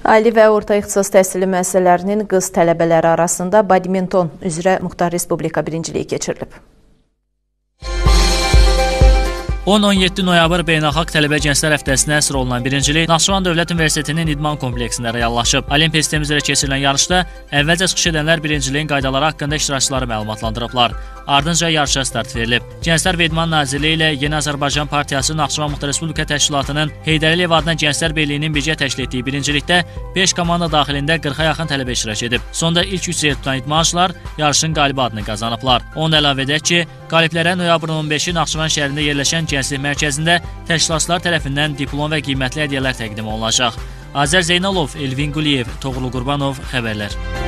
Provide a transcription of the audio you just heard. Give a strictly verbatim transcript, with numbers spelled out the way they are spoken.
Ali və orta ixtisas təhsili müəssisələrinin qız tələbələri arasında badminton üzrə Muxtar Respublika birinciliyi keçirilib. on on yeddi noyabr Beynəlxalq Tələbə Gənclər Həftəsinə həsr olunan birincilik Naxçıvan Dövlət Universitetinin idman kompleksində reallaşıb. Olimpiya sistemi üzrə keçirilən yarışda əvvəlcə çıxış edənlər birinciliyin qaydaları haqqında iştirakçıları məlumatlandırıblar. Ardınca yarışa start verilib. Gənclər və İdman Nazirliyi ilə Yeni Azərbaycan Partiyası Naxçıvan Muxtar Respublika Təşkilatının Heydər Əliyev adına Gənclər Birliyinin birgə təşkil etdiyi birincilikdə beş komanda daxilində qırxa yaxın tələbə iştirak edib. Sonda ilk üç yer tutan idmançılar yarışın qalibi adını qazanıblar. Onu əlavə edək ki, qaliblərə noyabrın on beşi Naxçıvan şəhərində yerləşən Gənclik mərkəzində təşkilatçılar tərəfindən diplom və qiymətli hədiyyələr təqdim olunacaq. Azər Zeynalov, Elvin Quliyev, Toğrul Qurbanov xəbərlər.